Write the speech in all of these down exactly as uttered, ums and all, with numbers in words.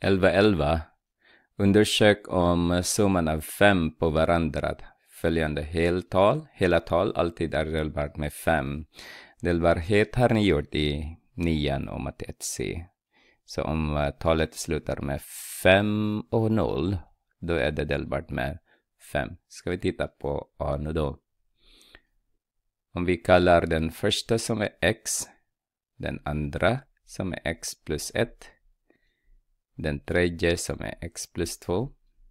elva elva. Undersök om summan av fem på varandra följande heltal, hela tal alltid är delbart med fem. Delbarhet har ni gjort i nian om att ett C. Så om uh, talet slutar med fem och noll, då är det delbart med fem. Ska vi titta på A nu då. Om vi kallar den första som är x, den andra som är x plus ett, den tredje som är x plus två,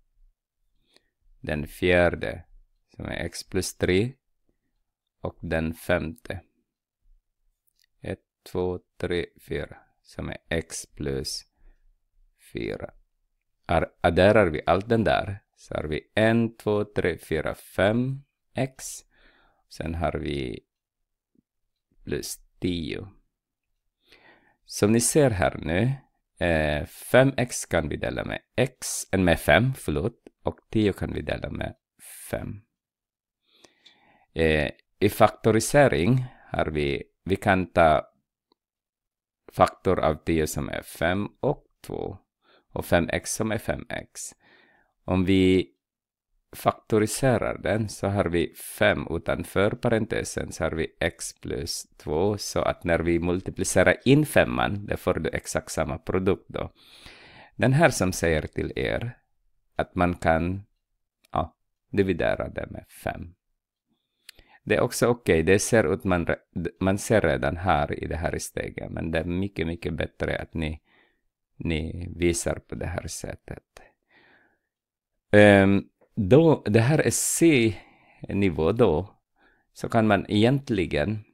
den fjärde som är x plus tre och den femte ett, två, tre, fyra som är x plus fyra. Adderar vi allt den där så har vi ett, två, tre, fyra, fem x. Sen har vi plus tio. Som ni ser här nu, eh, fem x kan vi dela med x, med fem, förlåt, och tio kan vi dela med fem. Eh, I faktorisering har vi, vi kan ta faktor av tio som är fem och två och fem x som är fem x. Om vi faktoriserar den så har vi fem utanför parentesen, så har vi x plus två, så att när vi multiplicerar in femman, det får du exakt samma produkt då. Den här som säger till er att man kan ja, dividera det med fem. Det är också okej, okay. Det ser ut man, man ser redan här i det här steget, men det är mycket mycket bättre att ni, ni visar på det här sättet. Um, Då, det här är C-nivå då, så kan man egentligen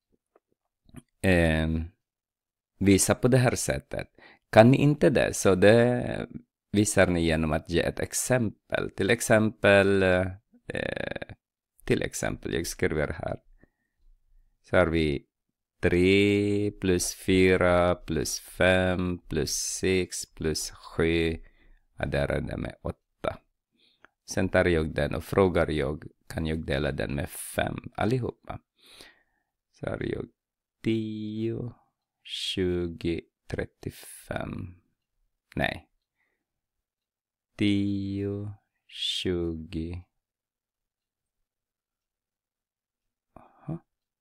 eh, visa på det här sättet. Kan ni inte det, så det visar ni genom att ge ett exempel. Till exempel, eh, till exempel, jag skriver här. Så har vi tre plus fyra plus fem plus sex plus sju. Adderar det med åtta. Sen tar jag den och frågar jag, kan jag dela den med fem allihopa? Så har jag tio, tjugo, trettiofem. Nej. tio, tjugo. Aha.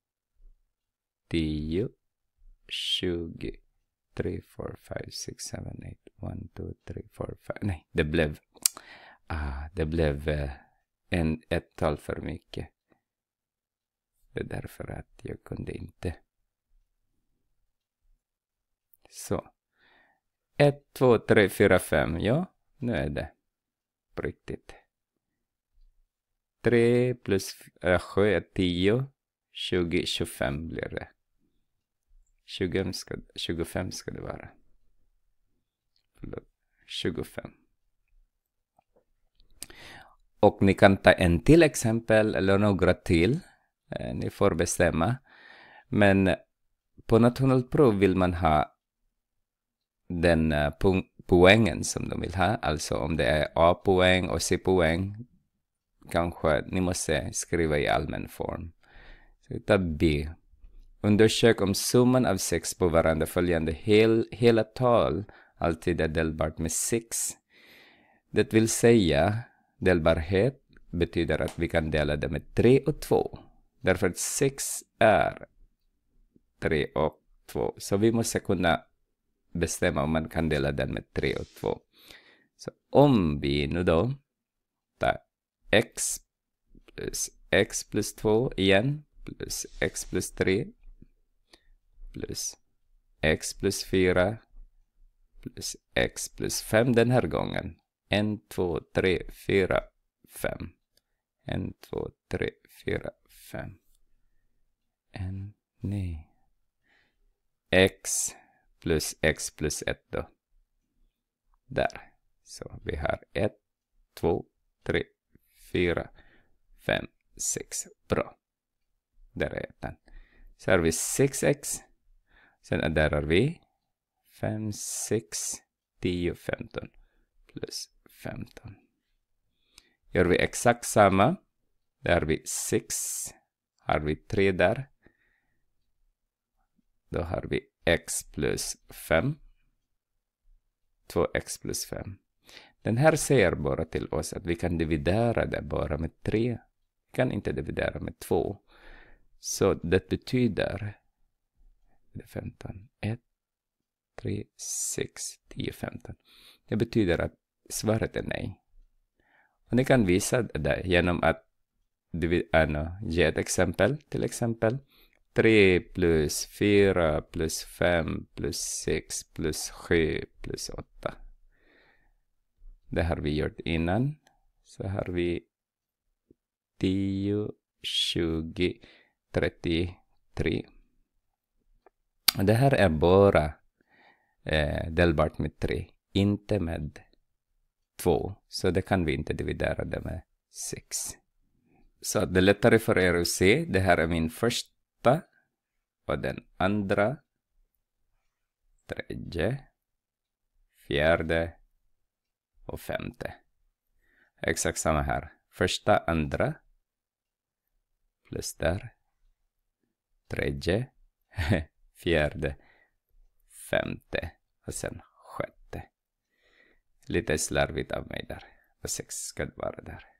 tio, tjugo, tre, fyra, fem, sex, sju, åtta. ett, två, tre, fyra, fem. Nej, det blev... Ah, det blev eh, en, ett tal för mycket. Det är därför att jag kunde inte. Så. ett, två, tre, fyra, fem. Ja, nu är det på riktigt. tre plus äh, sju är tio. tjugo, tjugofem blir det. tjugo ska, tjugofem ska det vara. Förlåt, tjugofem. Och ni kan ta en till exempel eller några till. Eh, ni får bestämma. Men på nationalprov vill man ha den uh, po poängen som de vill ha. Alltså om det är A-poäng och C-poäng. Kanske ni måste skriva i allmän form. Så vi tar B. Undersök om summan av sex på varandra följande hel, hela tal alltid är delbart med sex. Det vill säga... Delbarhet betyder att vi kan dela det med tre och två. Därför att sex är tre och två. Så vi måste kunna bestämma om man kan dela den med tre och två. Så om vi nu då tar x plus x plus två igen. Plus x plus tre. Plus x plus fyra. Plus x plus fem den här gången. ett, två, tre, fyra, fem. ett, två, tre, fyra, fem. En, nej. X plus x plus ett då. Där. Så vi har ett, två, tre, fyra, fem, sex. Bra. Där är den. Så har vi sex x. Sen adderar vi fem, sex, tio, femton. Plus femton. Gör vi exakt samma. Där har vi sex. Har vi tre där. Då har vi x plus fem. två x plus fem. Den här säger bara till oss att vi kan dividera det bara med tre. Vi kan inte dividera med två. Så det betyder femton, ett, tre, sex, tio, femton. Det betyder att svaret är nej. Och ni kan visa det genom att äh, ge ett exempel. Till exempel tre plus fyra plus fem plus sex plus sju plus åtta. Det har vi gjort innan. Så har vi tio, tjugo, trettiotre. Det här är bara eh, delbart med tre. Inte med två. Så det kan vi inte dividera det med sex. Så det är lättare för er att se. Det här är min första. Och den andra. Tredje. Fjärde. Och femte. Exakt samma här. Första, andra. Plus där. Tredje. Fjärde. Femte. Och sen sjätte. Lite slarvigt av mig där. Och sex ska det vara där.